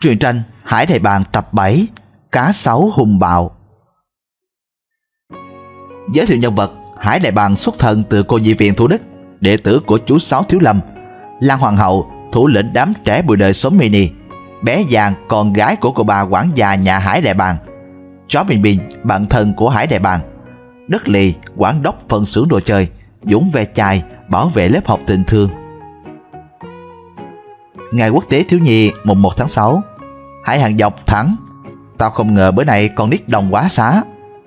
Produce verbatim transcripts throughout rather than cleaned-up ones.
Truyện tranh Hải Đại Bàng tập bảy, Cá sấu hung bạo. Giới thiệu nhân vật: Hải Đại Bàng xuất thân từ cô nhi viện Thủ Đức, đệ tử của chú Sáu Thiếu Lâm. Lan Hoàng hậu, thủ lĩnh đám trẻ bụi đời xóm mini. Bé Giang, con gái của cô bà quản gia nhà Hải Đại Bàng. Chó Bình Bình, bạn thân của Hải Đại Bàng. Đất Lì, quản đốc phân xưởng đồ chơi. Dũng ve chai, bảo vệ lớp học tình thương. Ngày Quốc tế Thiếu nhi mùng một tháng sáu. Hải Hàng Dọc thắng. Tao không ngờ bữa nay con nít đông quá xá.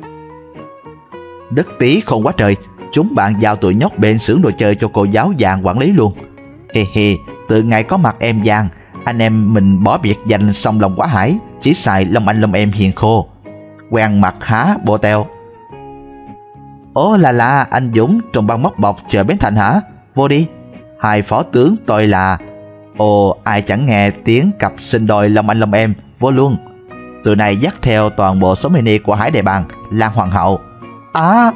Đất Tí khôn quá trời. Chúng bạn giao tụi nhóc bên xưởng đồ chơi cho cô giáo Giang quản lý luôn. Hì hì, từ ngày có mặt em Giang, anh em mình bỏ biệt danh song lòng quá hải, chỉ xài lông anh lông em hiền khô. Quen mặt há bồ teo. Ố là là, anh Dũng trong băng móc bọc chờ Bến Thành hả? Vô đi. Hai phó tướng tôi là... Ồ, ai chẳng nghe tiếng cặp sinh đôi lông anh lông em, vô luôn. Từ này dắt theo toàn bộ số mini của Hải Đại Bàng, Lan Hoàng hậu. À,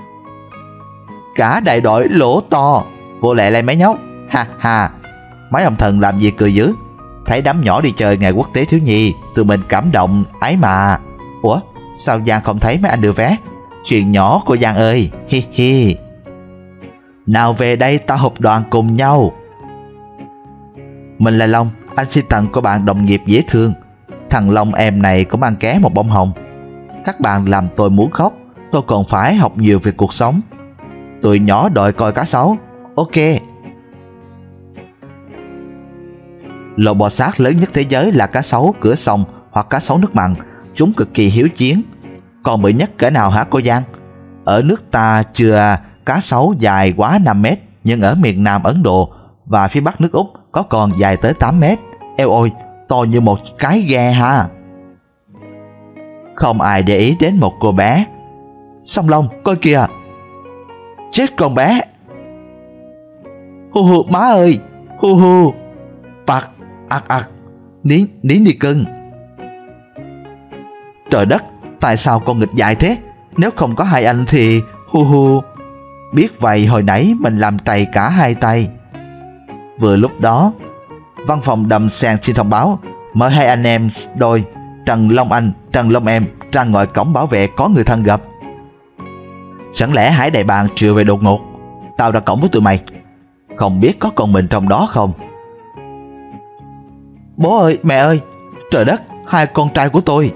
cả đại đội lỗ to, vô lẹ lên mấy nhóc. Ha ha, mấy ông thần làm gì cười dữ. Thấy đám nhỏ đi chơi ngày Quốc tế Thiếu nhi, tụi mình cảm động ấy mà. Ủa, sao Giang không thấy mấy anh đưa vé? Chuyện nhỏ của Giang ơi, hi hi. Nào về đây ta họp đoàn cùng nhau. Mình là Long, anh xin tặng cô bạn đồng nghiệp dễ thương. Thằng Long em này cũng ăn ké một bông hồng. Các bạn làm tôi muốn khóc. Tôi còn phải học nhiều về cuộc sống. Tụi nhỏ đòi coi cá sấu. Ok. Loài bò sát lớn nhất thế giới là cá sấu cửa sông hoặc cá sấu nước mặn. Chúng cực kỳ hiếu chiến. Còn bự nhất cỡ nào hả cô Giang? Ở nước ta chưa cá sấu dài quá năm mét, nhưng ở miền Nam Ấn Độ và phía Bắc nước Úc có con dài tới tám mét. Eo ôi, to như một cái ghe ha. Không ai để ý đến một cô bé. Song Long, coi kìa. Chết con bé. Hu hu, má ơi. Hu hu. Bạc, ạc ạc. Nín, nín đi cưng. Trời đất, tại sao con nghịch dại thế? Nếu không có hai anh thì... Hu hu. Biết vậy hồi nãy mình làm trầy cả hai tay. Vừa lúc đó, văn phòng Đầm Sen xin thông báo mời hai anh em đôi Trần Long Anh, Trần Long Em ra ngoài cổng bảo vệ có người thân gặp. Chẳng lẽ Hải Đại Bàng trưa về đột ngột? Tao ra cổng với tụi mày. Không biết có con mình trong đó không? Bố ơi, mẹ ơi, trời đất, hai con trai của tôi.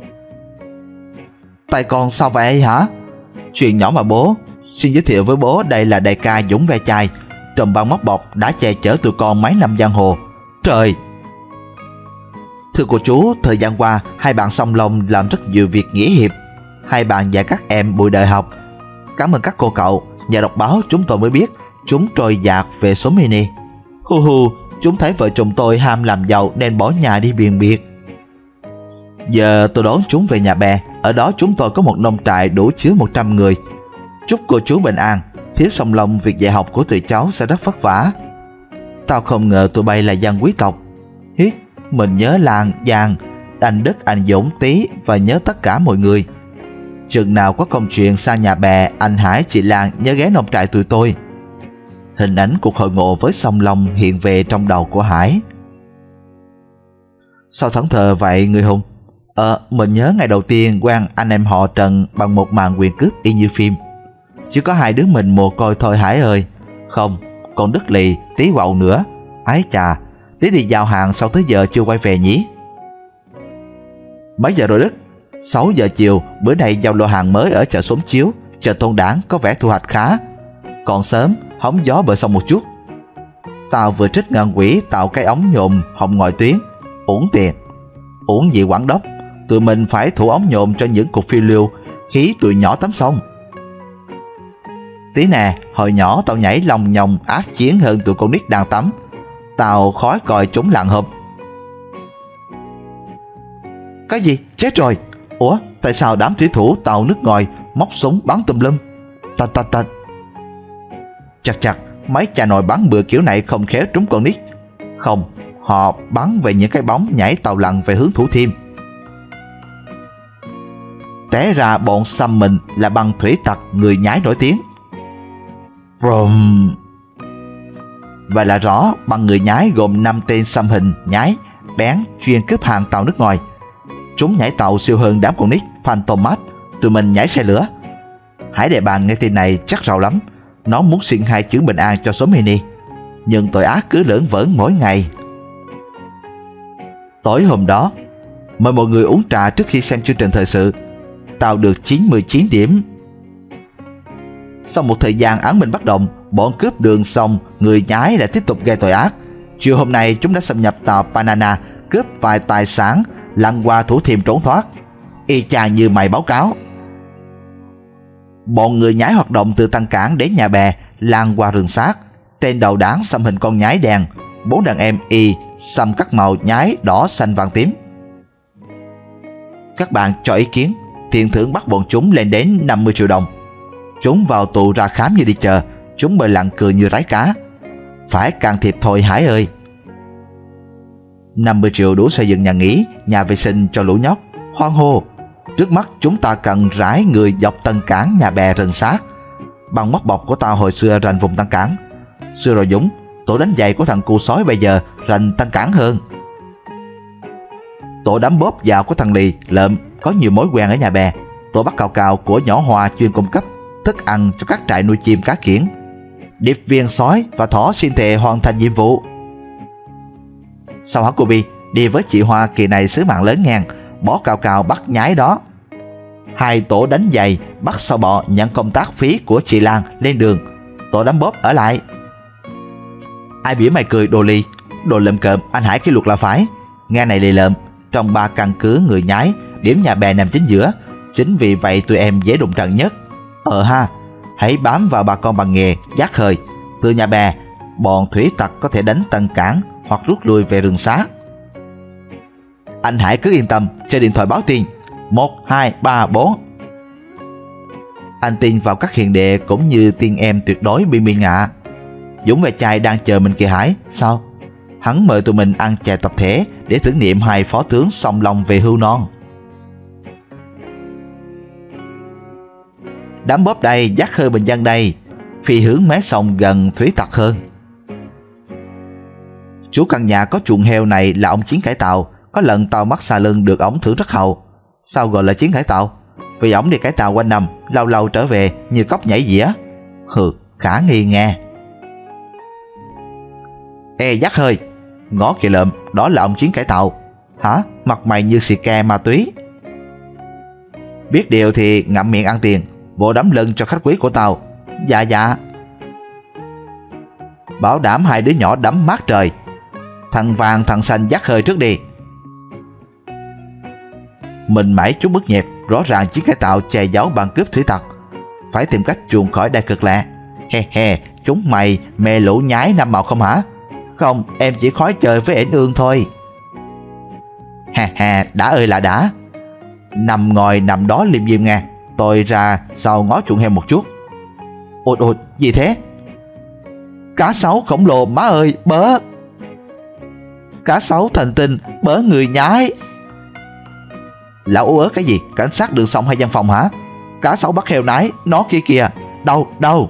Tay con sao vậy hả? Chuyện nhỏ mà bố. Xin giới thiệu với bố, đây là đại ca Dũng ve chai, trong băng móc bọc đã che chở tụi con mấy năm giang hồ. Trời! Thưa cô chú, thời gian qua hai bạn song long làm rất nhiều việc nghĩa hiệp. Hai bạn và các em bụi đời học. Cảm ơn các cô cậu. Nhờ đọc báo chúng tôi mới biết chúng trôi dạt về số mini. Hu hu, chúng thấy vợ chồng tôi ham làm giàu nên bỏ nhà đi biền biệt. Giờ tôi đón chúng về nhà bè. Ở đó chúng tôi có một nông trại đủ chứa một trăm người. Chúc cô chú bình an. Thiếu song long, việc dạy học của tụi cháu sẽ rất vất vả. Tao không ngờ tụi bay là dân quý tộc. Hít, mình nhớ Lan, Giang, anh Đức, anh Dũng, Tí và nhớ tất cả mọi người. Chừng nào có công chuyện sang nhà bè, anh Hải, chị Lan nhớ ghé nông trại tụi tôi. Hình ảnh cuộc hội ngộ với song long hiện về trong đầu của Hải. Sao thẫn thờ vậy người hùng? Ờ, mình nhớ ngày đầu tiên quen anh em họ Trần bằng một màn quyền cướp y như phim. Chỉ có hai đứa mình mồ côi thôi Hải ơi. Không, còn Đức Lì, Tí quậu nữa. Ái chà, Tí đi giao hàng sao tới giờ chưa quay về nhỉ? Mấy giờ rồi Đức? Sáu giờ chiều. Bữa nay giao lô hàng mới ở chợ Xóm Chiếu, chợ Tôn Đản có vẻ thu hoạch khá. Còn sớm, hóng gió bờ sông một chút. Tao vừa trích ngân quỹ tạo cái ống nhôm hồng ngoại tuyến. Uổng tiền. Uổng gì quản đốc. Tụi mình phải thủ ống nhôm cho những cuộc phiêu lưu hí tụi nhỏ tắm sông. Tí nè, hồi nhỏ tao nhảy lòng nhòng ác chiến hơn tụi con nít đang tắm. Tao khói coi chúng lặn hụp. Cái gì? Chết rồi. Ủa, tại sao đám thủy thủ tàu nước ngoài móc súng bắn tùm lum? Tạch tạch tạch. Chặt chặt, mấy cha nội bắn bừa kiểu này không khéo trúng con nít. Không, họ bắn về những cái bóng nhảy tàu lặn về hướng Thủ Thiêm. Té ra bọn xăm mình là băng thủy tặc người nhái nổi tiếng. Brum. Vậy là rõ băng người nhái gồm năm tên xăm hình nhái bén chuyên cướp hàng tàu nước ngoài. Chúng nhảy tàu siêu hơn đám con nít Phantomat, tụi mình nhảy xe lửa. Hải Đại Bàng nghe tin này chắc rầu lắm. Nó muốn xin hai chữ bình an cho số mini, nhưng tội ác cứ lởn vởn mỗi ngày. Tối hôm đó, mời mọi người uống trà trước khi xem chương trình thời sự. Tao được chín mươi chín điểm. Sau một thời gian án minh bất động, bọn cướp đường xong, người nhái lại tiếp tục gây tội ác. Chiều hôm nay chúng đã xâm nhập tàu Banana, cướp vài tài sản, lặn qua Thủ Thiêm trốn thoát, y chang như mày báo cáo. Bọn người nhái hoạt động từ Tân Cảng đến Nhà Bè, lan qua rừng xác. Tên đầu đảng xăm hình con nhái đen, bốn đàn em y xăm các màu nhái đỏ xanh vàng tím. Các bạn cho ý kiến, tiền thưởng bắt bọn chúng lên đến năm mươi triệu đồng. Chúng vào tù ra khám như đi chờ, chúng bơi lặn cười như rái cá. Phải can thiệp thôi Hải ơi. năm mươi triệu đủ xây dựng nhà nghỉ, nhà vệ sinh cho lũ nhóc. Hoan hô, trước mắt chúng ta cần rải người dọc Tân Cảng, Nhà Bè, rừng xác. Bằng mắt bọc của tao hồi xưa rành vùng Tân Cảng. Xưa rồi Dũng, tổ đánh giày của thằng cu sói bây giờ rành Tân Cảng hơn. Tổ đám bóp dạo của thằng Lì, Lợm có nhiều mối quen ở Nhà Bè. Tổ bắt cào cào của nhỏ Hòa chuyên cung cấp thức ăn cho các trại nuôi chim cá kiển. Điệp viên sói và thỏ xin thề hoàn thành nhiệm vụ. Sao hả cô Bi? Đi với chị Hoa kỳ này sứ mạng lớn ngang, bỏ cào cào bắt nhái đó. Hai tổ đánh giày bắt sao bọ nhận công tác phí của chị Lan lên đường. Tổ đám bóp ở lại. Ai biểu mày cười đồ Lì? Đồ lợm cợm, anh Hải cái luật là phải. Nghe này Lì Lợm, trong ba căn cứ người nhái, điểm Nhà Bè nằm chính giữa. Chính vì vậy tụi em dễ đụng trận nhất. Ờ ha, hãy bám vào bà con bằng nghề giác khơi. Từ Nhà Bè, bọn thủy tặc có thể đánh Tân Cảng hoặc rút lui về rừng xác. Anh Hải cứ yên tâm, chơi điện thoại báo tin. Một, hai, ba, bốn. Anh tin vào các hiền đệ cũng như tiên em tuyệt đối Bi Bi ạ. Dũng ve chai đang chờ mình kìa Hải. Sao? Hắn mời tụi mình ăn chè tập thể để tưởng niệm hai phó tướng song long về hưu non. Đám bóp đây, dắt khơi bình dân đây, phi hướng mé sông gần thủy tặc hơn. Chủ căn nhà có chuồng heo này là ông Chiến cải tạo. Có lần tao mắc xà lưng được ổng thưởng rất hậu. Sao gọi là Chiến cải tạo? Vì ổng đi cải tạo quanh năm, lâu lâu trở về như cóc nhảy dĩa. Hừ, khả nghi nghe. Ê dắt hơi, ngó kìa Lợm, đó là ông Chiến cải tạo. Hả? Mặt mày như xì ke ma túy. Biết điều thì ngậm miệng ăn tiền, vỗ đấm lưng cho khách quý của tao. Dạ dạ. Bảo đảm hai đứa nhỏ đấm mát trời. Thằng vàng thằng xanh dắt hơi trước đi. Mình mãi chút bức nhẹp, rõ ràng Chiến cải tạo che giấu bằng cướp thủy tặc. Phải tìm cách chuồn khỏi đại cực lạ. He he, chúng mày mê lũ nhái năm màu không hả? Không, em chỉ khói chơi với ẻn ương thôi. Ha ha, đã ơi là đã. Nằm ngồi nằm đó liêm diêm nghe. Tôi ra sau ngó chuồng heo một chút. Ôi ôi, gì thế? Cá sấu khổng lồ má ơi, bớ. Cá sấu thành tinh, bớ người nhái. Lão ú ớ cái gì? Cảnh sát đường sông hay văn phòng hả? Cá sấu bắt heo nái, nó kia kìa. Đâu, đâu?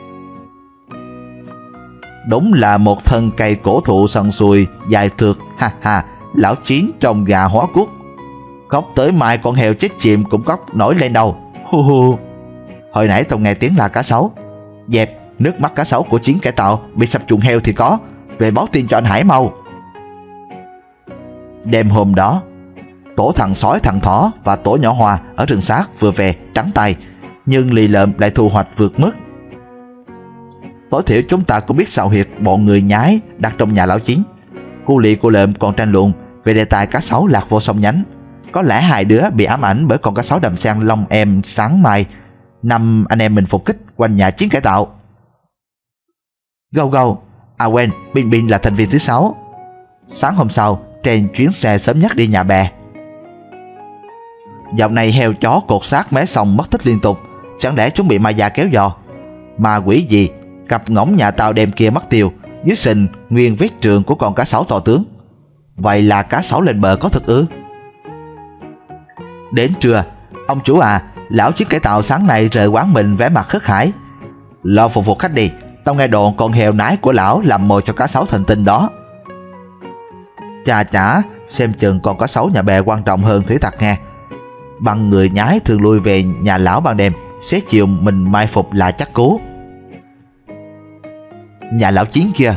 Đúng là một thân cây cổ thụ sần sùi, dài thượt, ha ha. Lão Chiến trồng gà hóa cút. Khóc tới mai con heo chết chìm cũng khóc nổi lên đầu. Hu hu. Hồi nãy tao nghe tiếng là cá sấu. Dẹp, nước mắt cá sấu của Chiến cải tạo bị sập chuồng heo thì có. Về báo tin cho anh Hải mau. Đêm hôm đó, tổ thằng sói thằng thỏ và tổ nhỏ Hòa ở rừng xác vừa về trắng tay, nhưng Lì Lợm lại thu hoạch vượt mức. Tối thiểu chúng ta cũng biết xào huyệt bọn người nhái đặt trong nhà lão Chiến. Cô Lì cô Lợm còn tranh luận về đề tài cá sấu lạc vô sông nhánh. Có lẽ hai đứa bị ám ảnh bởi con cá sấu đầm sen lông em sáng mai. Năm anh em mình phục kích quanh nhà Chiến cải tạo. Gâu gâu. À quên, Bin Bin là thành viên thứ sáu. Sáng hôm sau, trên chuyến xe sớm nhất đi Nhà Bè. Dạo này heo chó cột xác mé sông mất tích liên tục. Chẳng lẽ chúng bị ma già kéo giò? Ma quỷ gì? Cặp ngỗng nhà tao đem kia mất tiêu. Dưới sình nguyên vết trường của con cá sấu to tướng. Vậy là cá sấu lên bờ có thực ư? Đến trưa, ông chủ à, lão Chiến cải tạo sáng nay rời quán mình vẻ mặt khất hải. Lo phục vụ khách đi, tao nghe đồn con heo nái của lão làm mồi cho cá sấu thành tinh đó. Chà chả, xem chừng con cá sấu nhà bè quan trọng hơn thủy tặc nghe. Bằng người nhái thường lui về nhà lão ban đêm, xế chiều mình mai phục là chắc cú. Nhà lão Chiến kia.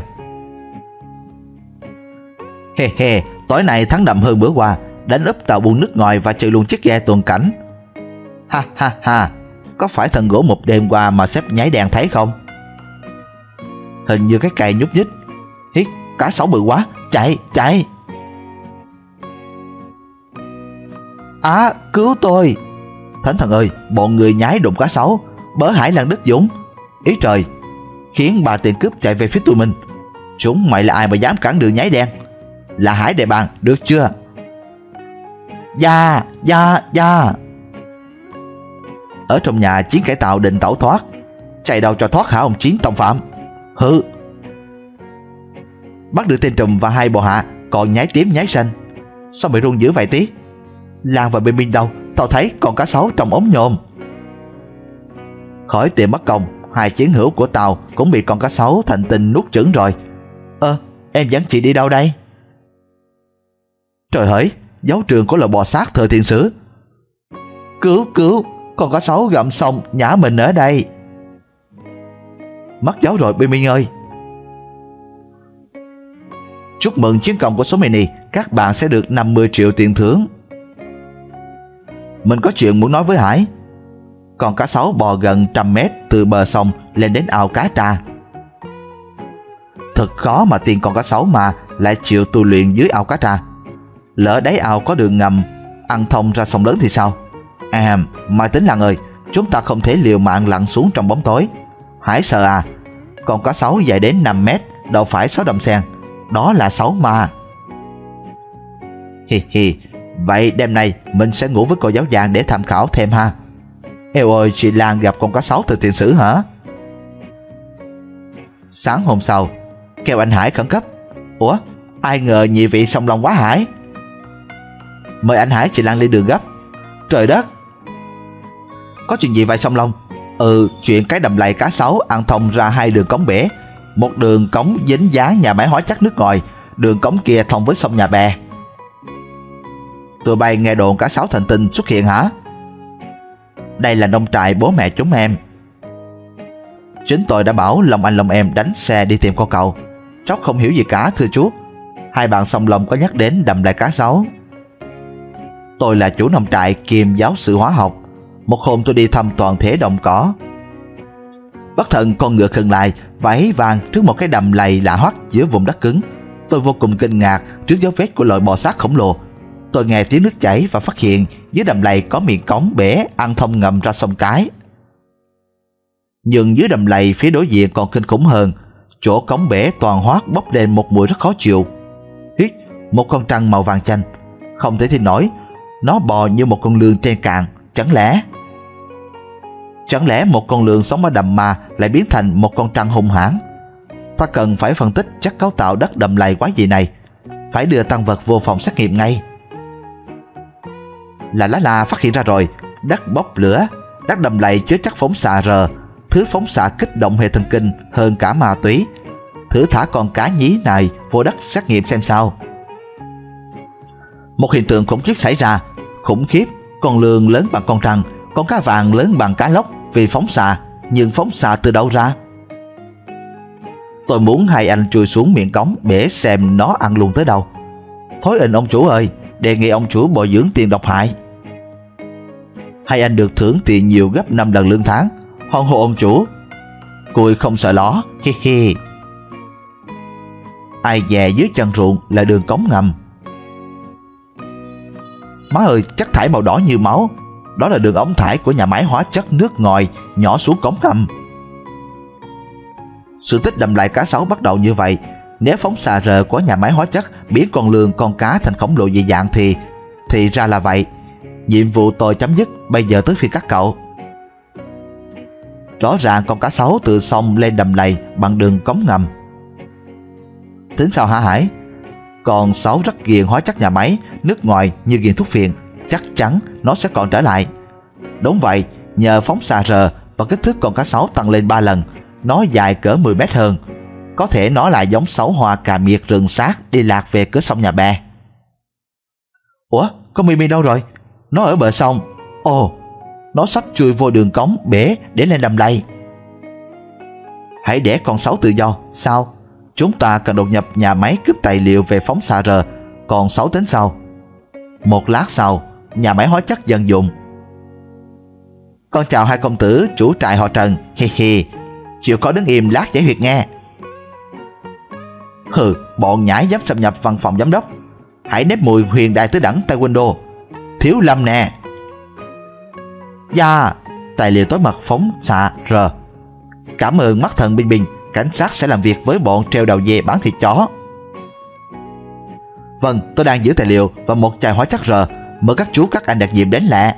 He he, tối nay thắng đậm hơn bữa qua, đánh úp tàu buôn nước ngoài và trừ luôn chiếc ghe tuần cảnh. Ha ha ha, có phải thần gỗ một đêm qua mà sếp nháy đèn thấy không? Hình như cái cây nhúc nhích. Hít, cá sấu bự quá, chạy, chạy. Á, cứu tôi. Thánh thần ơi, bọn người nhái đụng cá sấu, bớ hải lan đất dũng. Ý trời, khiến bà tiền cướp chạy về phía tụi mình. Chúng mày là ai mà dám cản đường nhái đen? Là Hải Đại Bàng, được chưa? Dạ, dạ, dạ. Ở trong nhà, Chiến cải tạo định tẩu thoát. Chạy đâu cho thoát hả ông Chiến tông phạm? Hừ. Bắt được tên trùm và hai bộ hạ, còn nhái tím nhái xanh. Sao mày run dữ vậy tí? Lan và Bên Minh đâu? Tao thấy con cá sấu trong ống nhôm. Khỏi tiền mất công, hai chiến hữu của tao cũng bị con cá sấu thành tinh nuốt chửng rồi. Ơ, em dẫn chị đi đâu đây? Trời hỡi, dấu trường của loài bò sát thời tiền sử. Cứu, cứu, con cá sấu gặm xong nhả mình ở đây. Mất dấu rồi Bên Minh ơi. Chúc mừng chiến công của số mini, các bạn sẽ được năm mươi triệu tiền thưởng. Mình có chuyện muốn nói với Hải. Con cá sấu bò gần trăm mét từ bờ sông lên đến ao cá tra. Thật khó mà tiền con cá sấu mà lại chịu tu luyện dưới ao cá tra. Lỡ đáy ao có đường ngầm ăn thông ra sông lớn thì sao? À, Mai Tính Lan ơi, chúng ta không thể liều mạng lặn xuống trong bóng tối. Hải sợ à? Con cá sấu dài đến năm mét, đâu phải sáu đầm sen. Đó là sấu ma. Hi hi, vậy đêm nay mình sẽ ngủ với cô giáo vàng để tham khảo thêm ha. Eo ơi, chị Lan gặp con cá sấu từ tiền sử hả? Sáng hôm sau, kêu anh Hải khẩn cấp. Ủa, ai ngờ nhị vị song long quá Hải. Mời anh Hải chị Lan lên đường gấp. Trời đất, có chuyện gì vậy song long? Ừ, chuyện cái đầm lầy cá sấu ăn thông ra hai đường cống bể. Một đường cống dính dáng nhà máy hóa chất nước ngoài, đường cống kia thông với sông Nhà Bè. Tụi bay nghe đồn cá sấu thành tinh xuất hiện hả? Đây là nông trại bố mẹ chúng em. Chính tôi đã bảo Long Anh Long em đánh xe đi tìm con cậu. Chóc không hiểu gì cả thưa chú. Hai bạn song long có nhắc đến đầm lầy cá sấu. Tôi là chủ nông trại kiêm giáo sư hóa học. Một hôm tôi đi thăm toàn thể đồng cỏ. Bất thần con ngựa khựng lại, vẫy vàng trước một cái đầm lầy lạ hoắc giữa vùng đất cứng. Tôi vô cùng kinh ngạc trước dấu vết của loài bò sát khổng lồ. Tôi nghe tiếng nước chảy và phát hiện dưới đầm lầy có miệng cống bể ăn thông ngầm ra sông Cái. Nhưng dưới đầm lầy phía đối diện còn kinh khủng hơn. Chỗ cống bể toàn hoác bốc lên một mùi rất khó chịu. Hít, một con trăng màu vàng chanh. Không thể tin nổi, nó bò như một con lươn trên cạn. Chẳng lẽ Chẳng lẽ một con lươn sống ở đầm mà lại biến thành một con trăng hung hãn? Ta cần phải phân tích chất cấu tạo đất đầm lầy quái dị này. Phải đưa tăng vật vô phòng xét nghiệm ngay. Là lá la phát hiện ra rồi. Đất bốc lửa. Đất đầm lầy chứa chất phóng xạ R. Thứ phóng xạ kích động hệ thần kinh hơn cả ma túy. Thử thả con cá nhí này vô đất xét nghiệm xem sao. Một hiện tượng khủng khiếp xảy ra. Khủng khiếp, con lươn lớn bằng con trăng, con cá vàng lớn bằng cá lóc vì phóng xạ. Nhưng phóng xạ từ đâu ra? Tôi muốn hai anh chui xuống miệng cống bể xem nó ăn luôn tới đâu. Thối ình ông chủ ơi, đề nghị ông chủ bồi dưỡng tiền độc hại. Hai anh được thưởng tiền nhiều gấp năm lần lương tháng. Hoan hô ông chủ. Cùi không sợ ló, hi hi. Ai dè dưới chân ruộng là đường cống ngầm. Má ơi, chất thải màu đỏ như máu. Đó là đường ống thải của nhà máy hóa chất nước ngoài nhỏ xuống cống ngầm. Sự tích đầm lầy cá sấu bắt đầu như vậy. Nếu phóng xạ R của nhà máy hóa chất biến con lươn con cá thành khổng lồ dị dạng thì Thì ra là vậy. Nhiệm vụ tôi chấm dứt. Bây giờ tới phiên các cậu. Rõ ràng con cá sấu từ sông lên đầm lầy bằng đường cống ngầm. Tính sao hả Hải? Con sấu rất ghiền hóa chất nhà máy nước ngoài như ghiền thuốc phiện. Chắc chắn nó sẽ còn trở lại. Đúng vậy, nhờ phóng xạ R và kích thước con cá sấu tăng lên ba lần. Nó dài cỡ mười mét hơn. Có thể nó là giống sấu hoa cà miệt rừng sát đi lạc về cửa sông Nhà Bè. Ủa, con Mimi đâu rồi? Nó ở bờ sông. Ồ, nó sắp chui vô đường cống bể để lên đầm lầy. Hãy để con sấu tự do. Sao? Chúng ta cần đột nhập nhà máy cướp tài liệu về phóng xạ R, còn sấu tính sau. Một lát sau, nhà máy hóa chất dân dụng. Con chào hai công tử chủ trại họ Trần. Hi hi, chịu khó đứng im lát giải huyệt nghe. Hừ, bọn nhãi dám xâm nhập văn phòng giám đốc. Hãy nếp mùi huyền đại tứ đẳng taekwondo. Thiếu Lâm nè. Dạ, tài liệu tối mật phóng xạ R. Cảm ơn mắt thần Bình Bình, cảnh sát sẽ làm việc với bọn treo đầu dê bán thịt chó. Vâng, tôi đang giữ tài liệu và một chai hóa chất R. Mời các chú các anh đặc nhiệm đến lẹ.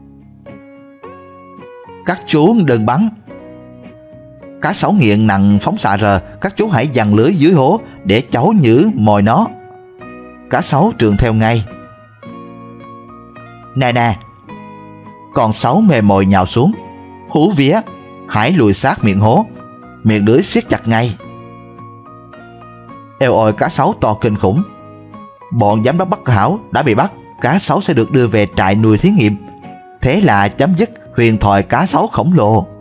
Các chú đừng bắn. Cá sấu nghiện nặng phóng xạ R, các chú hãy giăng lưới dưới hố để cháu nhử mồi nó. Cá sấu trường theo ngay. Nè nè. Con sấu mê mồi nhào xuống. Hú vía, hãy lùi sát miệng hố. Miệng lưới siết chặt ngay. Eo ôi, cá sấu to kinh khủng. Bọn giám đốc Bắc Hảo đã bị bắt. Cá sấu sẽ được đưa về trại nuôi thí nghiệm. Thế là chấm dứt huyền thoại cá sấu khổng lồ.